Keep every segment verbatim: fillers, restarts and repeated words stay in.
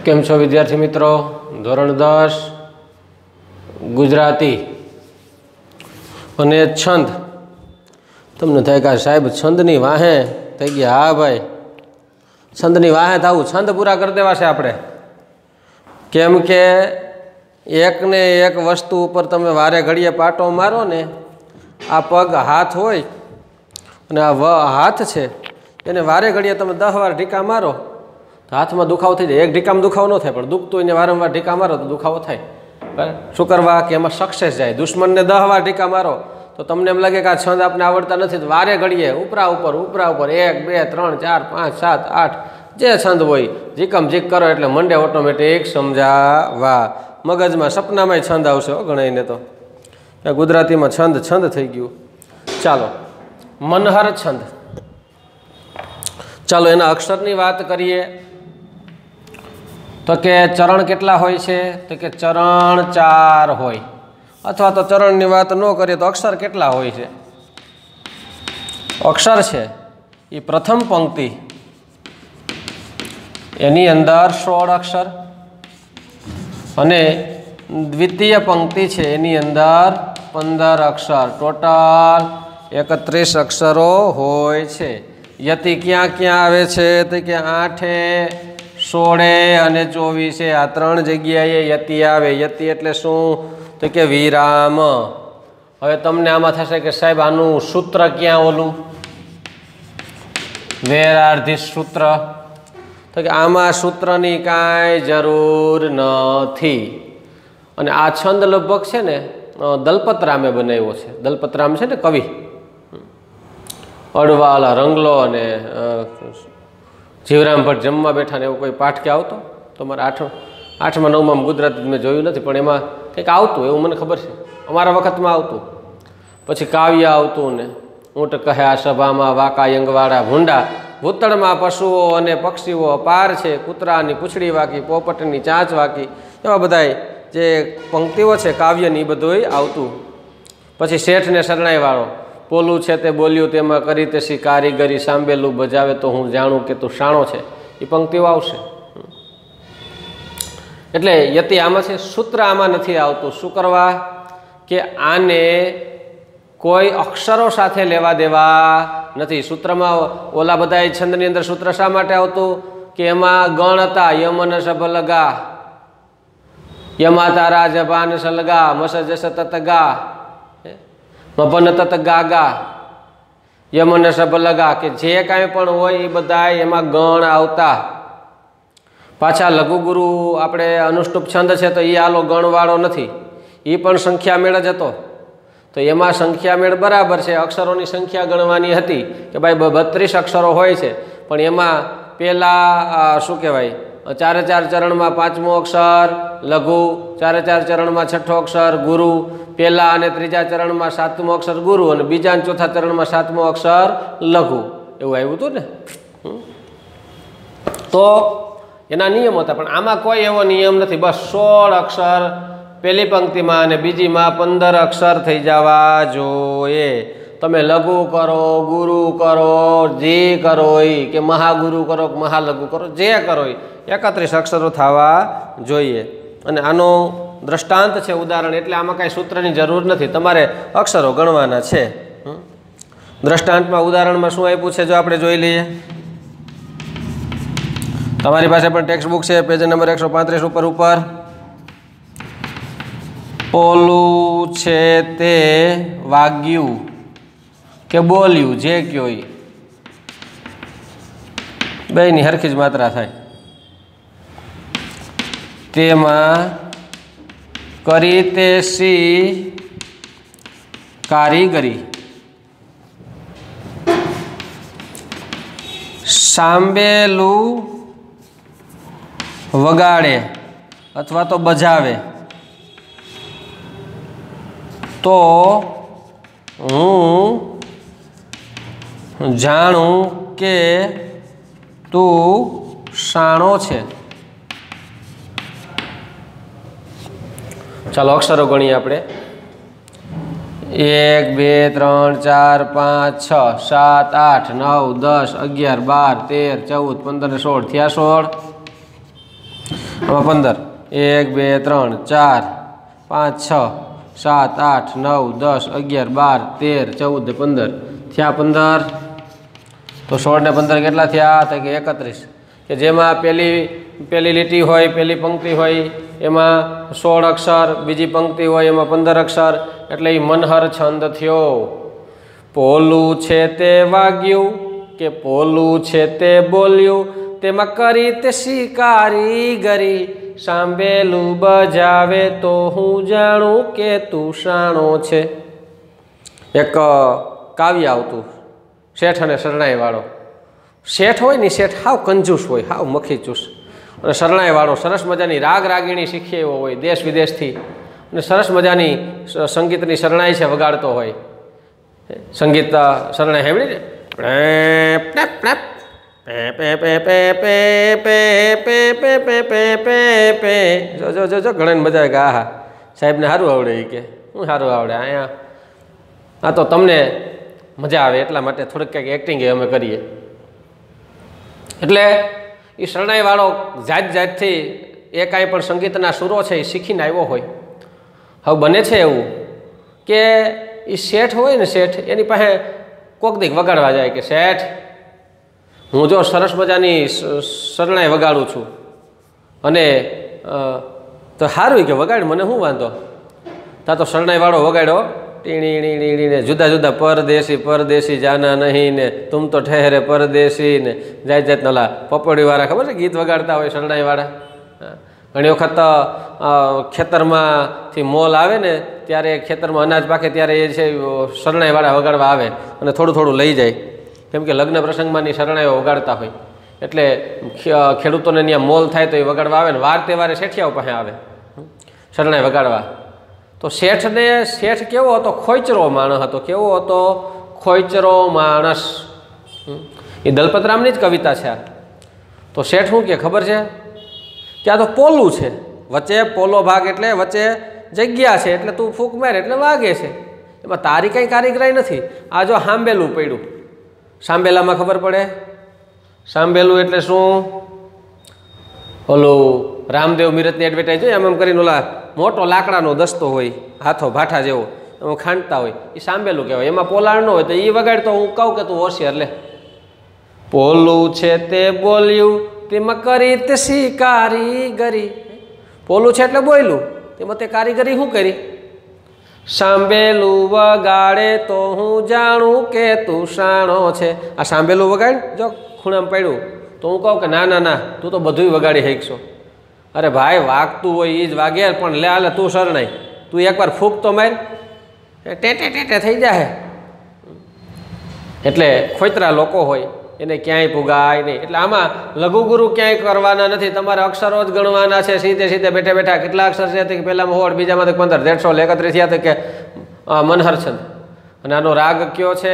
કેમ છો વિદ્યાર્થી મિત્રો? ધોરણ દસ ગુજરાતી અને છંદ. તમને થાય કે સાહેબ છંદની વાહે થઈ ગયા? હા ભાઈ, છંદની વાહે થવું, છંદ પૂરા કરી દેવા છે આપણે. કેમ કે એકને એક વસ્તુ ઉપર તમે વારે ઘડીએ પાટો મારો ને, આ પગ હાથ હોય અને આ વ હાથ છે, એને વારે ઘડીએ તમે દસ વાર ઢીકા મારો તો હાથમાં દુખાવો થઈ જાય. એક ઢીકામાં દુખાવો ન થાય, પણ દુખતું એને વારંવાર ઢીકા મારો તો દુખાવો થાય. શું કરવા કે એમાં સક્સેસ જાય. દુશ્મનને દસ વાર ઢીકા મારો તો તમને એમ લાગે કે આ છંદ આપણે આવડતા નથી, તો વારે ઘડીએ ઉપરા ઉપર ઉપરા ઉપર એક બે ત્રણ ચાર પાંચ સાત આઠ જે છંદ હોય જીકમ જીક કરો એટલે મંડે ઓટોમેટિક સમજાવા. મગજમાં સપનામાંય છંદ આવશે હો ગણાઈને. તો ગુજરાતીમાં છંદ છંદ થઈ ગયું. ચાલો, મનહર છંદ. ચાલો એના અક્ષરની વાત કરીએ તો કે ચરણ કેટલા હોય છે? તો કે ચરણ ચાર હોય. અથવા તો ચરણની વાત ન કરીએ તો અક્ષર કેટલા હોય છે? અક્ષર છે એ પ્રથમ પંક્તિ, એની અંદર સોળ અક્ષર, અને દ્વિતીય પંક્તિ છે એની અંદર પંદર અક્ષર, ટોટલ એકત્રીસ અક્ષરો હોય છે. યતિ ક્યાં ક્યાં આવે છે? તો કે આઠે, સોળે અને ચોવીસે, આ ત્રણ જગ્યાએ યતિ આવે. યતિ એટલે શું? તો કે વિરામ. હવે તમને આમાં થશે કે સાહેબ આનું સૂત્ર ક્યાં? ઓલું વેર આર ધીસ સૂત્ર? તો કે આમાં સૂત્રની કાંઈ જરૂર નથી. અને આ છંદ લગભગ છે ને દલપતરામે બનાવ્યો છે. દલપતરામ છે ને કવિ, અડવાલા રંગલો અને જીવરામ ભટ્ટ જમવા બેઠા ને એવો કોઈ પાઠ કે આવતો? તમારે આઠ આઠમાં નવમાં ગુજરાતી મેં જોયું નથી, પણ એમાં કંઈક આવતું એવું મને ખબર છે. અમારા વખતમાં આવતું. પછી કાવ્ય આવતું ને ઊંટ કહે આ સભામાં વાકા યંગવાળા ભૂંડા, ભૂતળમાં પશુઓ અને પક્ષીઓ પાર છે, કૂતરાની પૂંછડી વાકી, પોપટની ચાંચ વાકી, એવા બધાય જે પંક્તિઓ છે કાવ્યની, બધુંય આવતું. પછી શેઠને શરણાઈવાળો, પોલું છે તે બોલ્યું તેમાં કરી તેસી કારીગરી, સાંભેલું બજાવે તો હું જાણું કે તું શાણો છે, એ પંક્તિઓ આવશે. એટલે યતિ આમાં છે, સૂત્ર આમાં નથી આવતું. શું કરવા કે આને કોઈ અક્ષરો સાથે લેવા દેવા નથી. સૂત્રમાં ઓલા બધા છંદની અંદર સૂત્ર શા માટે આવતું? કે એમાં ગણ હતા. યમન સભલગા, યમા તારા જબાન સલગા, મસ જસ તત ગા, મભન તત ગા ગા, યમન સભલગા, કે જે કાંઈ પણ હોય એ બધા એમાં ગણ આવતા. પાછા લઘુગુરુ આપણે અનુષ્ટુપ છંદ છે તો એ આલો ગણવાળો નથી, એ પણ સંખ્યા મેળ જ હતો. તો એમાં સંખ્યા મેળ બરાબર છે, અક્ષરોની સંખ્યા ગણવાની હતી કે ભાઈ બત્રીસ અક્ષરો હોય છે, પણ એમાં પહેલાં શું કહેવાય, ચારે ચાર ચરણમાં પાંચમો અક્ષર લઘુ, ચારે ચાર ચરણમાં છઠ્ઠો અક્ષર ગુરુ, પહેલા અને ત્રીજા ચરણમાં સાતમો અક્ષર ગુરુ, અને બીજા અને ચોથા ચરણમાં સાતમો અક્ષર લઘુ, એવું આવ્યું હતું ને. તો એના નિયમ હતા, પણ આમાં કોઈ એવો નિયમ નથી. બસ સોળ અક્ષર પહેલી પંક્તિમાં અને બીજીમાં પંદર અક્ષર થઈ જવા જોઈએ. તમે લઘુ કરો, ગુરુ કરો, જે કરો એ, કે મહાગુરુ કરો કે મહાલઘુ કરો, જે કરો એ એકત્રીસ અક્ષરો થવા જોઈએ. અને આનો દ્રષ્ટાંત છે, ઉદાહરણ, એટલે આમાં કાંઈ સૂત્રની જરૂર નથી, તમારે અક્ષરો ગણવાના છે. દ્રષ્ટાંતમાં ઉદાહરણમાં શું આપ્યું છે જો આપણે જોઈ લઈએ. તમારી પાસે પણ ટેક્સ્ટ બુક છે, પેજ નંબર એકસો પાંત્રીસ ઉપર ઉપર ઓલું છે તે વાગ્યું કે બોલ્યું, જે કયો એ બેયની હરખી જ માત્રા થાય. તેમાં કરી તેસી કારીગરી, સાંભેલું વગાડે અથવા તો બજાવે તો હું જાણું કે તું શાણો છે. ચાલો અક્ષરો ગણીએ આપણે. એક બે ત્રણ ચાર પાંચ છ સાત આઠ નવ દસ અગિયાર બાર તેર ચૌદ પંદર સોળ થયા સોળ. આમાં પંદર એક બે ત્રણ ચાર પાંચ છ સાત આઠ નવ દસ અગિયાર બાર તેર ચૌદ પંદર થયા પંદર તો સોળ ને પંદર કેટલા થયા તો કે એકત્રીસ કે જેમાં પહેલી પહેલી લીટી હોય પહેલી પંક્તિ હોય એમાં સોળ અક્ષર બીજી પંક્તિ હોય એમાં પંદર અક્ષર એટલે એ મનહર છંદ થયો પોલું છે તે વાગ્યું કે પોલું છે તે બોલ્યું તેમાં કરી તે શિકારી ગરી સાંભેલું બજાવે તો હું જાણું કે તું શાણો છે એક કાવ્ય આવતું શેઠ અને શરણાઈ વાળો શેઠ હોય ને શેઠ હાવ કંજૂસ હોય હાવ મખી ચૂસ અને શરણાઈ વાળો સરસ મજાની રાગ રાગીણી શીખી એવો હોય દેશ વિદેશથી અને સરસ મજાની સંગીતની શરણાઈ છે વગાડતો હોય સંગીત શરણાઈ સાંભળી ને જો જો જો જો ઘણા મજા આવે કે આ હા સાહેબને સારું આવડે એ કે હું સારું આવડે અહીંયા હા તો તમને મજા આવે એટલા માટે થોડીક કંઈક એક્ટિંગ અમે કરીએ એટલે એ શરણાઈવાળો જાત જાતથી એ કાંઈ પણ સંગીતના સુરો છે એ શીખીને આવ્યો હોય હવે બને છે એવું કે એ શેઠ હોય ને શેઠ એની પાસે કોક દીક વગાડવા જાય કે શેઠ હું જો સરસ મજાની શરણાઈ વગાડું છું અને તો સારું કે વગાડ મને શું વાંધો તા તો શરણાઈવાળો વગાડ્યો ટીણી ટીણી ને જુદા જુદા પરદેશી પરદેશી જાના નહીં ને તુમ તો ઠહેરે પરદેશી ને જાત જાત નલા પપોડીવાળા ખબર છે ગીત વગાડતા હોય શરણાઈવાળા ઘણી વખત ખેતરમાંથી મોલ આવે ને ત્યારે ખેતરમાં અનાજ પાકે ત્યારે એ છે શરણાઈવાળા વગાડવા આવે અને થોડું થોડું લઈ જાય કેમ કે લગ્ન પ્રસંગમાંની શરણાઈઓ વગાડતા હોય એટલે ખેડૂતોને ત્યાં મોલ થાય તો એ વગાડવા આવે ને વાર તહેવારે શેઠિયાઓ પાસે આવે શરણાઈ વગાડવા તો શેઠને શેઠ કેવો હતો ખોચરો માણસ હતો કેવો હતો ખોચરો માણસ એ દલપતરામની જ કવિતા છે તો શેઠ શું કે ખબર છે ત્યાં તો પોલું છે વચ્ચે પોલો ભાગ એટલે વચ્ચે જગ્યા છે એટલે તું ફૂંક મારે એટલે વાગે છે એમાં તારી કંઈ કારીગરાઈ નથી આ જો સાંભેલું પડ્યું સાંભેલામાં ખબર પડે સાંભેલું એટલે શું ઓલું રામદેવ મીરતની એડવર્ટાઈઝ હોય એમ એમ કરીને ઓલા મોટો લાકડાનો દસ્તો હોય હાથો ભાઠા જેવો એમાં ખાંડતા હોય એ સાંભેલું કહેવાય એમાં પોલાણ ન હોય તો એ વગાડ તો હું કહું કે તું હોશિયાર લે પોલું છે તે બોલ્યું તેમાં કરી તે સી કારીગરી પોલું છે એટલે બોલ્યું તેમાં તે કારીગરી શું કરી સાંભેલું વગાડે તો હું જાણું કે તું શાણો છે આ સાંભેલું વગાડ જો ખૂણામાં પડ્યું તો હું કહું કે ના ના ના તું તો બધુંય વગાડી શકશો અરે ભાઈ વાગતું હોય એ જ વાગે પણ લે હાલે તું શરણાઈ તું એકવાર ફૂંક તો માર ટેટે ટેટે થઈ જાય એટલે ખોતરા લોકો હોય એને ક્યાંય પુગાય નહીં એટલે આમાં લઘુગુરુ ક્યાંય કરવાના નથી તમારે અક્ષરો જ ગણવાના છે સીધે સીધે બેઠા બેઠા કેટલા અક્ષર છે કે પહેલામાં હોળ બીજામાં પંદર દેડસો એકત્રીસ થયા તો કે મનહર છંદ અને આનો રાગ કયો છે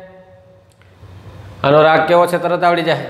આનો રાગ કેવો છે તરત આવડી જાય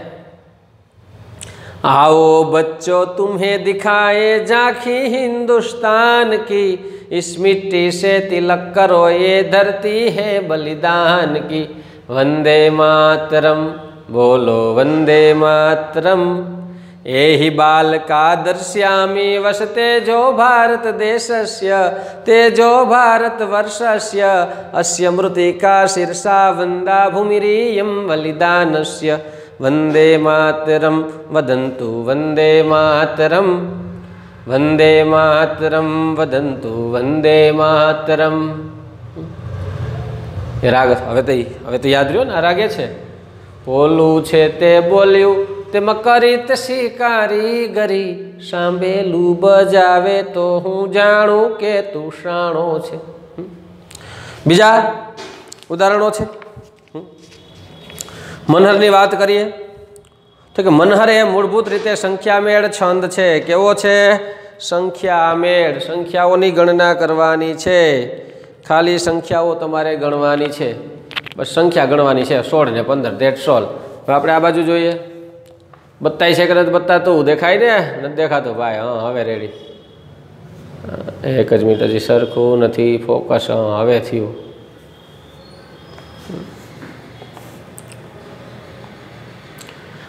आओ बच्चों तुम्हें दिखाए झांकी हिंदुस्तान की इस मिट्टी से तिलक करो ये धरती है बलिदान की वंदे मातरम बोलो वंदे मातरम एहि बालकादर्श्यामि वसते जो भारत देशस्य तेजो भारत वर्षस्य अस्य मृत्तिका शीर्षा वंदा भूमिरियं बलिदानस्य वंदे मातरम वदन्तु वंदे मातरम वंदे मातरम वदन्तु वंदे मातरम ये राग હવે તો હવે તો યાદ રહ્યો ને આ રાગે છે પોલું છે તે બોલ્યું તેમાં કરી તે શિકારીગરી સાંભેલું બજાવે તો હું જાણું કે તું શાણો છે બીજા ઉદાહરણો છે મનહરની વાત કરીએ તો કે મનહર એ મૂળભૂત રીતે સંખ્યામેળ છંદ છે કેવો છે સંખ્યામેળ સંખ્યાઓની ગણના કરવાની છે ખાલી સંખ્યાઓ તમારે ગણવાની છે બસ સંખ્યા ગણવાની છે સોળ ને પંદર દેટ સોળ હવે આપણે આ બાજુ જોઈએ બતાય છે કે નથી બતાતું દેખાય ને નથી દેખાતું ભાઈ હા હવે રેડી એક જ મિનિટ હજી સરખું નથી ફોકસ હા હવે થયું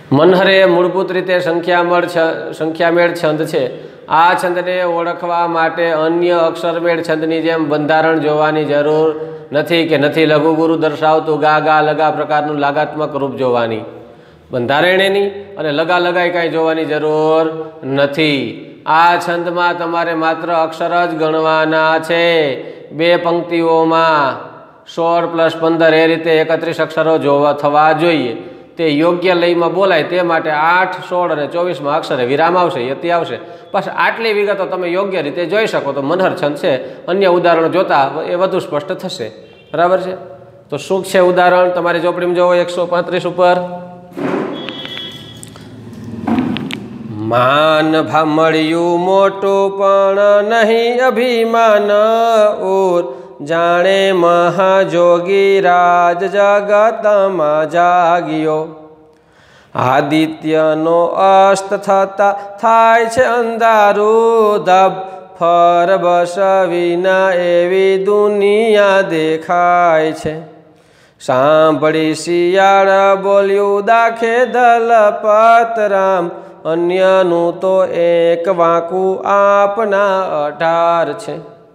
મનહર એ મૂળભૂત રીતે સંખ્યામળ સંખ્યામેળ છંદ છે। આ છંદને ઓળખવા માટે અન્ય અક્ષરમેળ છંદની જેમ બંધારણ જોવાની જરૂર નથી કે નથી લઘુ ગુરુ દર્શાવતું ગા ગા લગા પ્રકારનું લાગાત્મક રૂપ જોવાની, બંધારણેની અને લગા લગાઈ કાંઈ જોવાની જરૂર નથી। આ છંદમાં તમારે માત્ર અક્ષર જ ગણવાના છે। બે પંક્તિઓમાં સોળ પ્લસ પંદર એ રીતે એકત્રીસ અક્ષરો જોવા થવા જોઈએ। તે યોગ્ય લયમાં બોલાય તે માટે આઠ સોળ અને ચોવીસમાં અક્ષરે વિરામ આવશે, યતિ આવશે। બસ આટલી વિગતો તમે યોગ્ય રીતે જોઈ શકો તો મનહર છંદ છે। અન્ય ઉદાહરણો જોતા એ વધુ સ્પષ્ટ થશે, બરાબર છે। તો શું છે ઉદાહરણ તમારી ચોપડીમાં જોવો એકસો પાંત્રીસ ઉપર। માન મળ્યું મોટું પણ નહીં અભિમાન ઓર, જાણે મહાજોગી રાજ જગતમાં જાગ્યો। આદિત્યનો અસ્ત થતા થાય છે અંધારું ધબ, ફર બસ વિના એવી દુનિયા દેખાય છે। સાંભળી શિયાળ બોલ્યું દાખે દલપત રામ, અન્યનું તો એક વાંકું આપના અઢાર છે।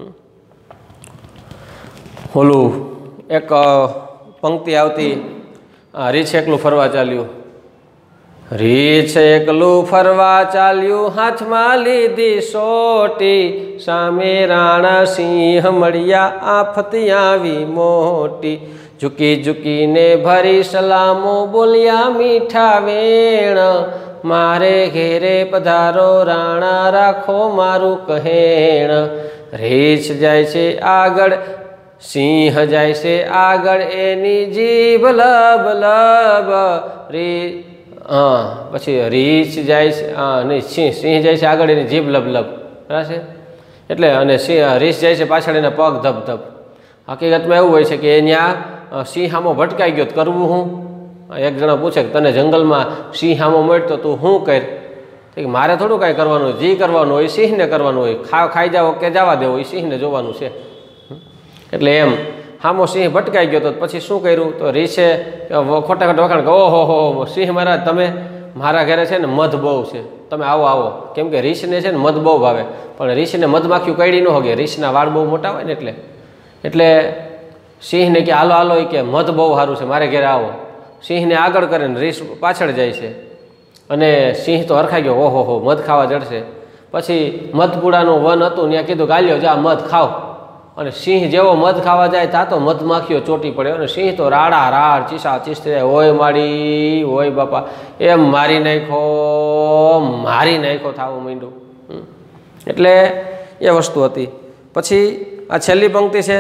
ઓલું એક પંક્તિ આવતી, રીછ એકલું ફરવા ચાલ્યું, રીછ એકલું ફરવા ચાલ્યું હાથમાં લીધી સોટી, સામે રાણા સિંહ મળ્યા આફતી આવી મોટી। ઝૂકી ઝૂકીને ભરી સલામો બોલ્યા મીઠા વેણ, મારે ઘેરે પધારો રાણા રાખો મારું કહેણ। રીછ જાય છે આગળ સિંહ જાય છે આગળ, એની જીભ લબ લબ રી હા પછી રીછ જાય છે હા નહીં સિંહ સિંહ જાય છે આગળ, એની જીભ લબ લબ, બરાબર છે। એટલે અને સિંહ રીછ જાય છે પાછળ, એના પગ ધબ ધબ। હકીકતમાં એવું હોય છે કે ત્યાં સિંહ આમો ભટકાઈ ગયો તો કરવું હું? એક જણા પૂછે કે તને જંગલમાં સિંહ આમો મળતો તું શું કર? કે મારે થોડું કાંઈ કરવાનું હોય, જે કરવાનું હોય સિંહને કરવાનું હોય, ખા ખાઈ જાઓ કે જવા દેવો એ સિંહને જોવાનું છે। એટલે એમ હામો સિંહ ભટકાઈ ગયો તો પછી શું કર્યું? તો રીછે ખોટા ખોટા વખાણ કે ઓહો હો સિંહ મહારાજ તમે મારા ઘરે છે ને મધ બહુ છે, તમે આવો આવો। કેમ કે રીછને છે ને મધ બહુ ભાવે, પણ રીછને મધમાખ્યું કઈડી ન હોગે, રીછના વાળ બહુ મોટા હોય ને એટલે એટલે સિંહને કે હાલો હાલો એ કે મધ બહુ સારું છે મારે ઘરે આવો। સિંહને આગળ કરે ને રીછ પાછળ જાય છે, અને સિંહ તો હરખાઈ ગયો, ઓહો હો મધ ખાવા જડશે। પછી મધપુડાનું વન હતું, ત્યાં કીધું ગાલ્યો જા મધ ખાવ, અને સિંહ જેવો મધ ખાવા જાય તા તો મધમાખીઓ ચોટી પડે, અને સિંહ તો રાડા રાડ ચીસા ચીસતી જાય, ઓય માડી ઓય બાપા એમ મારી નાખો મારી નાખો થવું માંડ્યું। એટલે એ વસ્તુ હતી। પછી આ છેલ્લી પંક્તિ છે,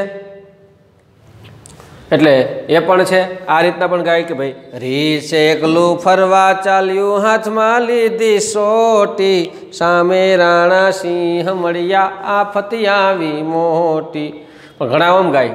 એટલે એ પણ છે આ રીતના પણ ગાય કે ભાઈ રીછ એકલું ફરવા ચાલ્યું હાથમાં લીધી સોટી, સામે રાણા સિંહ મળ્યા આફતી આવી મોટી। પણ ઘણા આમ ગાય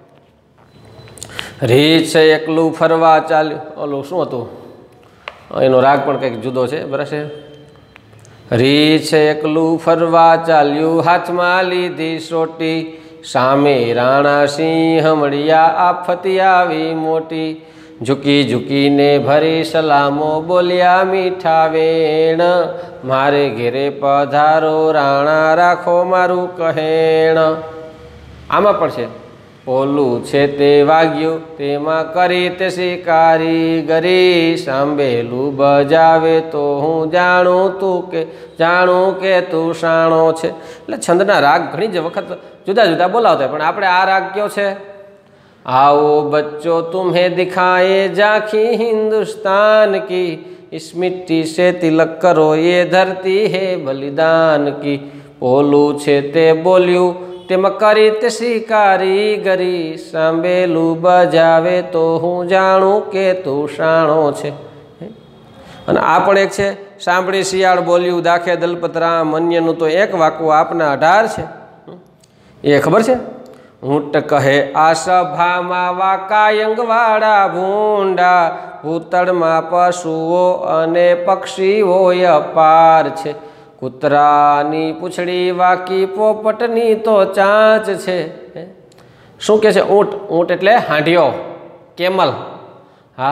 રીછ એકલું ફરવા ચાલ્યું, ઓલું શું હતું એનો રાગ પણ કંઈક જુદો છે, બરાબર છે। રીછ એકલું ફરવા ચાલ્યું હાથમાં લીધી સોટી, સામે રાણા સિંહ મળ્યા આફતી આવી મોટી। ઝૂકી ઝૂકીને ભરી સલામો બોલ્યા મીઠા વેણ, મારે ઘેરે પધારો રાણા રાખો મારું કહેણ। આમાં પણ છે ઓલું છે તે વાગ્યું તેમાં કરી તે શિકારીગરી, સાંભેલું બજાવે તો હું જાણું તું કે જાણું કે તું શાણો છે। એટલે છંદના રાગ ઘણી જ વખત જુદા જુદા બોલાવતા હોય, પણ આપણે આ રાગ કયો છે? आओ बच्चों तुम्हें दिखाए झांकी हिंदुस्तान की, इस मिट्टी से तिलक करो ये धरती है बलिदान की। ओલું છે તે બોલ્યું તેમાં કરી તે શિકારીગરી, સાંભેલું બજાવે તો હું જાણું કે તું શાણો છે। અને આ પણ એક છે સાંભળી શિયાળ બોલ્યું દાખે દલપતરામ, અન્યનું તો એક વાકું આપના અઢાર છે। એ ખબર છે? ઊંટ કહે આ સભામાં વાકાયંગવાળા ભૂંડા, ભૂતળમાં પશુઓ અને પક્ષીઓ અપાર છે। કૂતરાની પૂંછડી વાકી પોપટની તો ચાંચ છે। શું કે છે? ઊંટ ઊંટ એટલે હાંડિયો, કેમલ। હા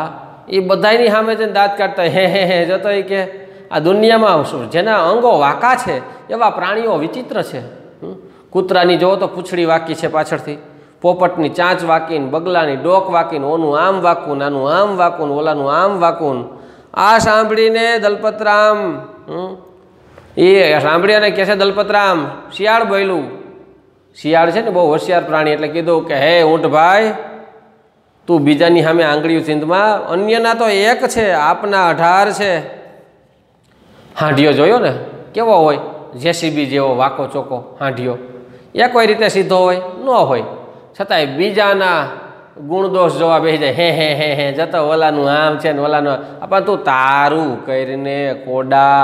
એ બધાની સામે જઈને દાંત કાઢતા હે હે હે જતો એ કે આ દુનિયામાં શું જેના અંગો વાંકા છે એવા પ્રાણીઓ વિચિત્ર છે. કૂતરાની જોવો તો પૂંછડી વાકી છે પાછળથી, પોપટની ચાંચ વાકીને, બગલાની ડોક વાકીને, ઓનું આમ વાકું, આનું આમ વાકું, ઓલાનું આમ વાકું. આ સાંભળીને દલપતરામ એ સાંભળી અને કહે છે દલપતરામ શિયાળ બોલ્યું. શિયાળ છે ને બહુ હોશિયાર પ્રાણી, એટલે કીધું કે હે ઊંટ ભાઈ, તું બીજાની સામે આંગળીઓ ચીંધમાં, અન્યના તો એક છે, આપના અઢાર છે. હાંઢિયો જોયો ને કેવો હોય, જેસીબી જેવો વાકો ચોકો હાંઢિયો, એ કોઈ રીતે સીધો હોય ન હોય, છતાંય બીજાના ગુણદોષ જોવા બેસી જાય. હે હે હે હે જતો ઓલાનું આમ છે ને ઓલાનું, આપણ તું તારું કરીને કોડા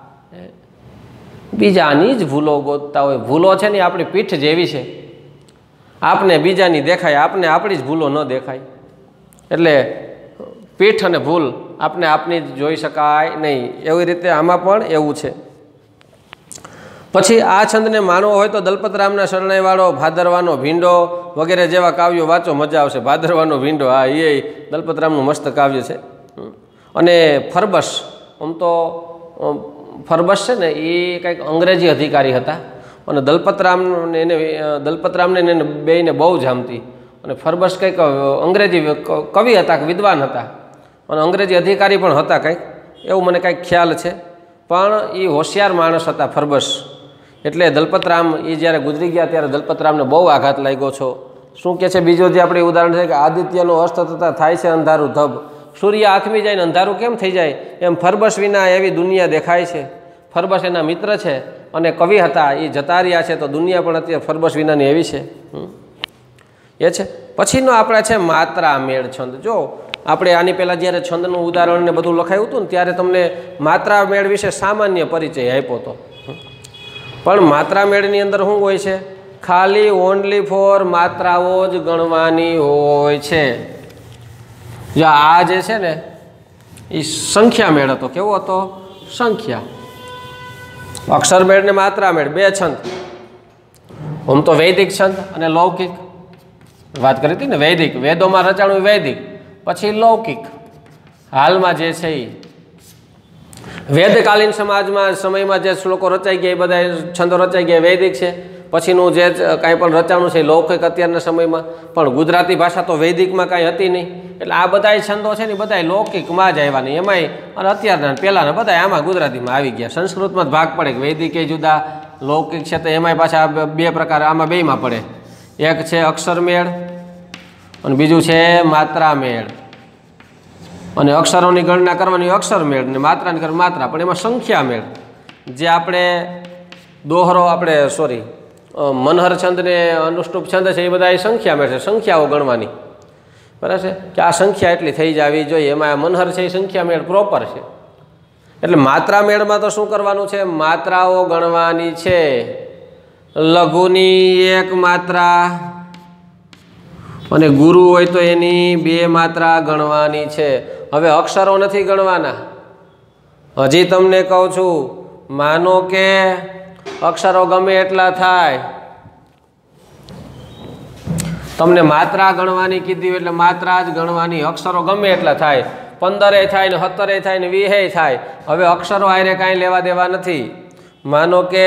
બીજાની જ ભૂલો ગોતતા હોય. ભૂલો છે ને આપણી પીઠ જેવી છે, આપને બીજાની દેખાય, આપને આપણી જ ભૂલો ન દેખાય. એટલે પીઠ અને ભૂલ આપને આપની જ જોઈ શકાય નહીં. એવી રીતે આમાં પણ એવું છે. પછી આ છંદને માનવો હોય તો દલપતરામના શરણાઈવાળો, ભાદરવાનો ભીંડો વગેરે જેવા કાવ્યો વાંચો, મજા આવશે. ભાદરવાનો ભીંડો, હા એ દલપતરામનું મસ્ત કાવ્ય છે. અને ફરબસ, આમ તો ફરબસ છે ને એ કંઈક અંગ્રેજી અધિકારી હતા અને દલપતરામને એને દલપતરામને એને બેયને બહુ જામતી. અને ફરબસ કંઈક અંગ્રેજી કવિ હતા, વિદ્વાન હતા અને અંગ્રેજી અધિકારી પણ હતા કંઈક, એવું મને કંઈક ખ્યાલ છે. પણ એ હોશિયાર માણસ હતા ફરબસ. એટલે દલપતરામ એ જ્યારે ગુજરી ગયા ત્યારે દલપતરામને બહુ આઘાત લાગ્યો છો. શું કહે છે બીજો જે આપણે ઉદાહરણ છે કે આદિત્યનો અસ્ત થતાં થાય છે અંધારું ધબ, સૂર્ય આથમી જાય ને અંધારું કેમ થઈ જાય, એમ ફરબસ વિના એવી દુનિયા દેખાય છે. ફરબસ એના મિત્ર છે અને કવિ હતા, એ જતા રહ્યા છે તો દુનિયા પણ અત્યારે ફરબસ વિનાની એવી છે. એ છે. પછીનો આપણે છે માત્રા મેળ છંદ. જો આપણે આની પહેલાં જ્યારે છંદનું ઉદાહરણ ને બધું લખાયું હતું ને ત્યારે તમને માત્રા મેળ વિશે સામાન્ય પરિચય આપ્યો હતો. પણ માત્રા મેળની અંદર શું હોય છે, ખાલી ઓનલી ફોર માત્રાઓ જ ગણવાની હોય છે. જો આ જે છે ને એ સંખ્યા મેળ હતો. કેવો હતો? સંખ્યા. અક્ષર મેળ ને માત્રા મેળ બે છંદ. આમ તો વૈદિક છંદ અને લૌકિક વાત કરી હતી ને, વૈદિક વેદોમાં રચાણું વૈદિક, પછી લૌકિક હાલમાં જે છે એ વેદકાલીન સમાજમાં સમયમાં જે શ્લોકો રચાઈ ગયા એ બધા છંદો રચાઈ ગયા વૈદિક છે. પછીનું જે કાંઈ પણ રચાણું છે લૌકિક અત્યારના સમયમાં. પણ ગુજરાતી ભાષા તો વૈદિકમાં કાંઈ હતી નહીં, એટલે આ બધા છંદો છે ને બધા લૌકિકમાં જ આવ્યા નહીં. એમાંય અને અત્યારના પહેલાંના બધા આમાં ગુજરાતીમાં આવી ગયા. સંસ્કૃતમાં જ ભાગ પડે કે વૈદિક એ જુદા, લૌકિક છે તો એમાંય પાછા બે પ્રકાર આમાં બેયમાં પડે. એક છે અક્ષર મેળ અને બીજું છે માત્રા મેળ. અને અક્ષરોની ગણના કરવાની અક્ષર મેળ ને માત્રાની કરવા માત્રા, પણ એમાં સંખ્યા મેળ જે આપણે દોહરો આપણે સોરી મનહર છંદ ને અનુષ્ટુપ છંદ છે એ બધા એ સંખ્યા મેળ છે, સંખ્યાઓ ગણવાની. બરાબર છે કે આ સંખ્યા એટલી થઈ જવી જોઈએ, એમાં મનહર છે એ સંખ્યા મેળ પ્રોપર છે. એટલે માત્રા મેળમાં તો શું કરવાનું છે, માત્રાઓ ગણવાની છે. લઘુની એક માત્રા અને ગુરુ હોય તો એની બે માત્રા ગણવાની છે. હવે અક્ષરો નથી ગણવાના. હજી તમને કહું છું, માનો કે અક્ષરો ગમે એટલા થાય, તમને માત્રા ગણવાની કીધી એટલે માત્રા જ ગણવાની. અક્ષરો ગમે એટલા થાય, પંદરે થાય ને સત્તરે થાય ને વીસે થાય, હવે અક્ષરો આયરે કાંઈ લેવા દેવા નથી. માનો કે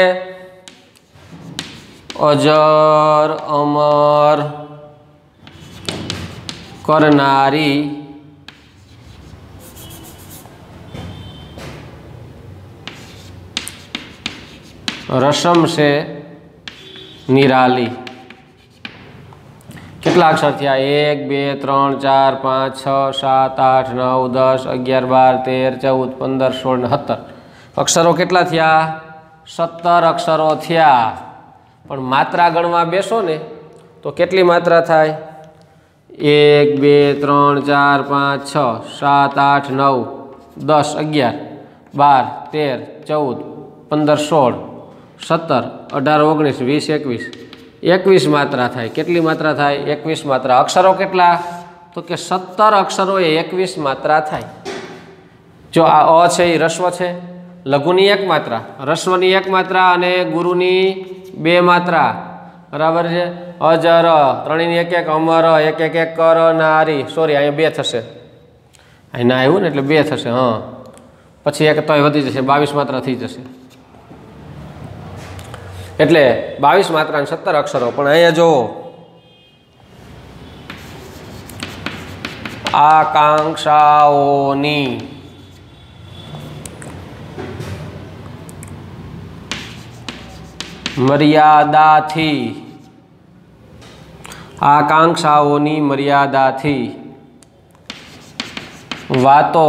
અજર અમર કરનારી રસમ છે નિરાલી. કેટલા અક્ષર થયા? એક બે ત્રણ ચાર પાંચ છ સાત આઠ નવ દસ અગિયાર બાર તેર ચૌદ પંદર સોળ ને સત્તર અક્ષરો કેટલા થયા? સત્તર અક્ષરો થયા. પણ માત્રા ગણવા બેસો ને તો કેટલી માત્રા થાય? એક બે ત્રણ ચાર પાંચ છ સાત આઠ નવ દસ અગિયાર બાર તેર ચૌદ પંદર સોળ સત્તર અઢાર ઓગણીસ વીસ એકવીસ એકવીસ માત્રા થાય. કેટલી માત્રા થાય? એકવીસ માત્રા. અક્ષરો કેટલા? તો કે સત્તર અક્ષરો એ એકવીસ માત્રા થાય. જો આ અ છે એ રસ્વ છે, લઘુની એક માત્રા, રસ્વની એક માત્રા અને ગુરુની બે માત્રા. બરાબર છે. અજર ત્રણેયની એક એક, અમર એક એક એક, કરનારી સોરી અહીંયા બે થશે. અહીં ના આવ્યું ને એટલે બે થશે. હા, પછી એક તોય વધી જશે, બાવીસ માત્રા થઈ જશે. એટલે બાવીસ માત્રા સત્તર અક્ષરો. પણ અહીંયા જો આકાંક્ષાઓની મર્યાદાથી આકાંક્ષાઓની મર્યાદાથી વાતો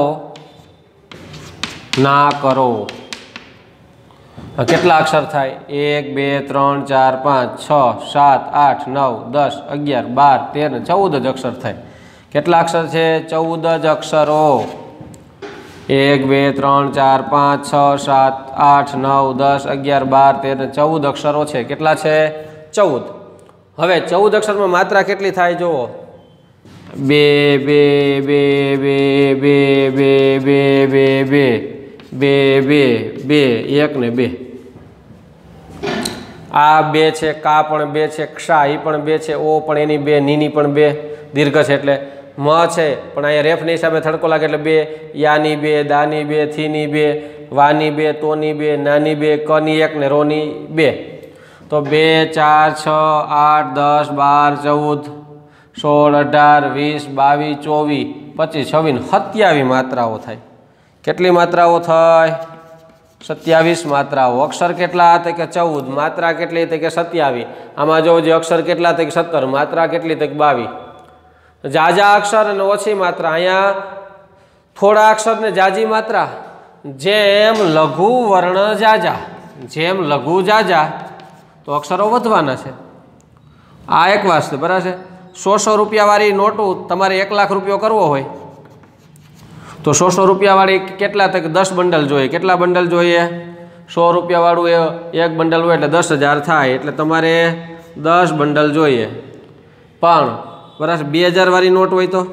ના કરો. કેટલા અક્ષર થાય? એક બે ત્રણ ચાર પાંચ છ સાત આઠ નવ દસ અગિયાર બાર તેર ને ચૌદ જ અક્ષર થાય. કેટલા અક્ષર છે? ચૌદ જ અક્ષરો. એક બે ત્રણ ચાર પાંચ છ સાત આઠ નવ દસ અગિયાર બાર તેર ને ચૌદ અક્ષરો છે. કેટલા છે? ચૌદ. હવે ચૌદ અક્ષરમાં માત્રા કેટલી થાય જુઓ. બે બે બે બે બે બે બે બે બે બે બે બે એક ને બે. આ બે છે, કા પણ બે છે, ક્ષા એ પણ બે છે, ઓ પણ એની બે, નીની પણ બે દીર્ઘ છે એટલે મ છે પણ અહીંયા રેફની હિસાબે થડકો લાગે એટલે બે, યાની બે, દાની બે, થીની બે, વાની બે, તોની બે, નાની બે, કની એક ને રોની બે. તો બે ચાર છ આઠ દસ બાર ચૌદ સોળ અઢાર વીસ બાવીસ ચોવીસ પચીસ છવ્વીસ સત્યાવીસ માત્રાઓ થાય. કેટલી માત્રાઓ થાય? સત્યાવીસ માત્રાઓ. અક્ષર કેટલા? તો કે ચૌદ. માત્રા કેટલી? તો કે સત્યાવીસ. આમાં જો જે અક્ષર કેટલા? તો કે સત્તર. માત્રા કેટલી? તો કે બાવીસ. જાજા અક્ષર અને ઓછી માત્રા. અહીંયા થોડા અક્ષર ને જાજી માત્રા. જેમ લઘુ વર્ણ જાજા, જેમ લઘુ જાજા તો અક્ષરો વધવાના છે. આ એક વાત છે, બરાબર છે. સો સો રૂપિયાવાળી નોટું તમારે એક લાખ રૂપિયો કરવો હોય તો સો સો રૂપિયાવાળી કેટલા? તક દસ બંડલ જોઈએ. કેટલા બંડલ જોઈએ? સો રૂપિયાવાળું એ એક બંડલ હોય એટલે દસ હજાર થાય એટલે તમારે દસ બંડલ જોઈએ. પણ બરાબર બે હજારવાળી નોટ હોય તો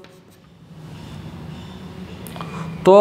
તો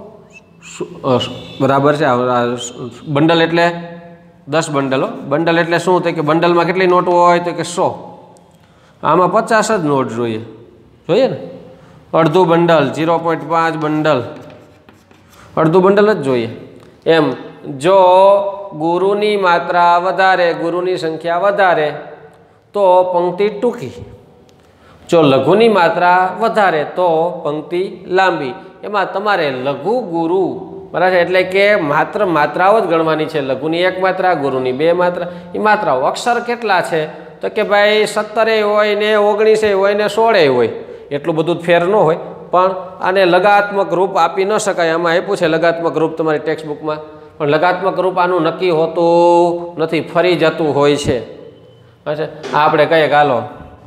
બરાબર છે. બંડલ એટલે દસ બંડલો. બંડલ એટલે શું થાય કે બંડલમાં કેટલી નોટ હોય તો કે સો. આમાં પચાસ જ નોટ જોઈએ. જોઈએ ને? અડધું બંડલ ઝીરો પોઈન્ટ પાંચ બંડલ અડધું બંડલ જ જોઈએ. એમ જો ગુરુની માત્રા વધારે, ગુરુની સંખ્યા વધારે તો પંક્તિ ટૂંકી. જો લઘુની માત્રા વધારે તો પંક્તિ લાંબી. એમાં તમારે લઘુ ગુરુ બરાબર છે એટલે કે માત્ર માત્રાઓ જ ગણવાની છે. લઘુની એક માત્રા, ગુરુની બે માત્રા. એ માત્રાઓ. અક્ષર કેટલા છે તો કે ભાઈ સત્તરે હોય ને ઓગણીસે હોય ને સોળે હોય. એટલું બધું ફેર ન હોય પણ આને લગાત્મક રૂપ આપી ન શકાય. આમાં આપ્યું છે લગાત્મક રૂપ તમારી ટેક્સ્ટ બુકમાં, પણ લગાત્મક રૂપ આનું નક્કી હોતું નથી, ફરી જતું હોય છે. અચ્છા આપણે કહીએ ગાલો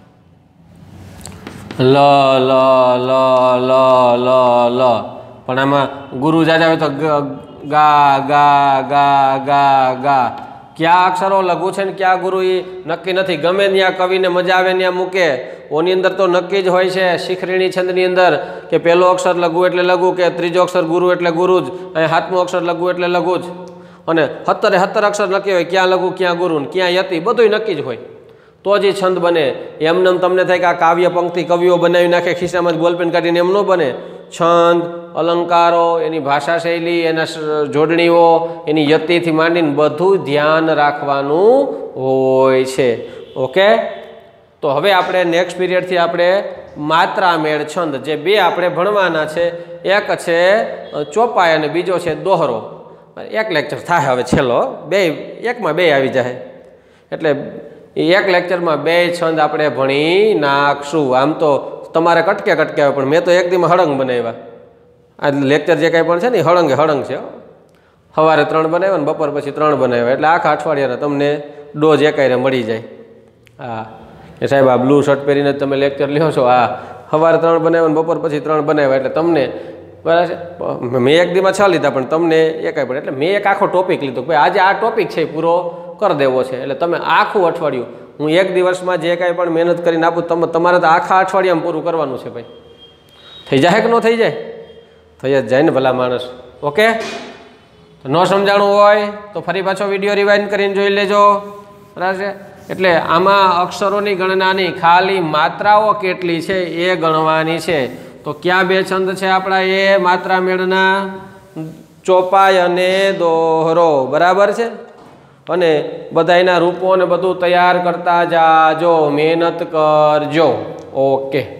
લ લ લ લ લ લ પણ આમાં ગુરુ જાજા હોય તો ગા ગા ગા ગા ગા. ક્યાં અક્ષરો લઘુ છે ને ક્યાં ગુરુ એ નક્કી નથી. ગમે ત્યાં કવિને મજા આવે ત્યાં મૂકે. ઓની અંદર તો નક્કી જ હોય છે શિખરીણી છંદની અંદર કે પહેલો અક્ષર લઘુ એટલે લઘુ, કે ત્રીજો અક્ષર ગુરુ એટલે ગુરુ જ, અને સાતમો અક્ષર લઘુ એટલે લઘુ જ. અને સત્તરે સત્તર અક્ષર નક્કી હોય, ક્યાં લઘુ ક્યાં ગુરુ ક્યાં યતિ બધું નક્કી જ હોય. તો જ એ છંદ બને. એમને તમને થાય કે આ કાવ્ય પંક્તિ કવિઓ બનાવી નાખે ખિસ્સામાં જ બોલપેન કાઢીને, એમ ન બને. છંદ, અલંકારો, એની ભાષા શૈલી, એના જોડણીઓ, એની યતિથી માંડીને બધું ધ્યાન રાખવાનું હોય છે. ઓકે, તો હવે આપણે નેક્સ્ટ પીરિયડથી આપણે માત્રા મેળ છંદ જે બે આપણે ભણવાના છે. એક છે ચોપાઈ અને બીજો છે દોહરો. એક લેક્ચર થાય હવે છેલ્લો, બે એકમાં બે આવી જાય એટલે એક લેક્ચરમાં બે છંદ આપણે ભણી નાખશું. આમ તો તમારે કટકે કટકે આવે પણ મેં તો એક દીમાં હળંગ બનાવ્યા. આ લેક્ચર જે કાંઈ પણ છે ને હળંગે હળંગ છે. સવારે ત્રણ બનાવ્યા ને બપોર પછી ત્રણ બનાવ્યા એટલે આખા અઠવાડિયાના તમને ડોઝ એકાયરે મળી જાય. હા એ સાહેબ આ બ્લુ શર્ટ પહેરીને તમે લેક્ચર લ્યો છો. હા સવારે ત્રણ બનાવ્યા ને બપોર પછી ત્રણ બનાવ્યા એટલે તમને બરાબર છે. મેં એક દીમાં છ લીધા પણ તમને એકાય પડે એટલે મેં એક આખો ટોપિક લીધો ભાઈ આજે આ ટોપિક છે પૂરો કરી દેવો છે. એટલે તમે આખું અઠવાડિયું હું એક દિવસમાં જે કાંઈ પણ મહેનત કરીને આપું તમે તમારે તો આખા અઠવાડિયામાં પૂરું કરવાનું છે ભાઈ. થઈ જાય કે ન થઈ જાય? થઈ જ જાય ને ભલા માણસ. ઓકે, તો ન સમજાણું હોય તો ફરી પાછો વિડીયો રિવાઇન્ડ કરીને જોઈ લેજો. બરાબર છે. એટલે આમાં અક્ષરોની ગણનાની ખાલી માત્રાઓ કેટલી છે એ ગણવાની છે. तो क्या बे छंद छे आपड़ा ए मात्रा मेळना चौपाई अने दोहरो बराबर छे अने बधायना रूपो ने बधुं तैयार करता जाजो मेहनत करजो ओके।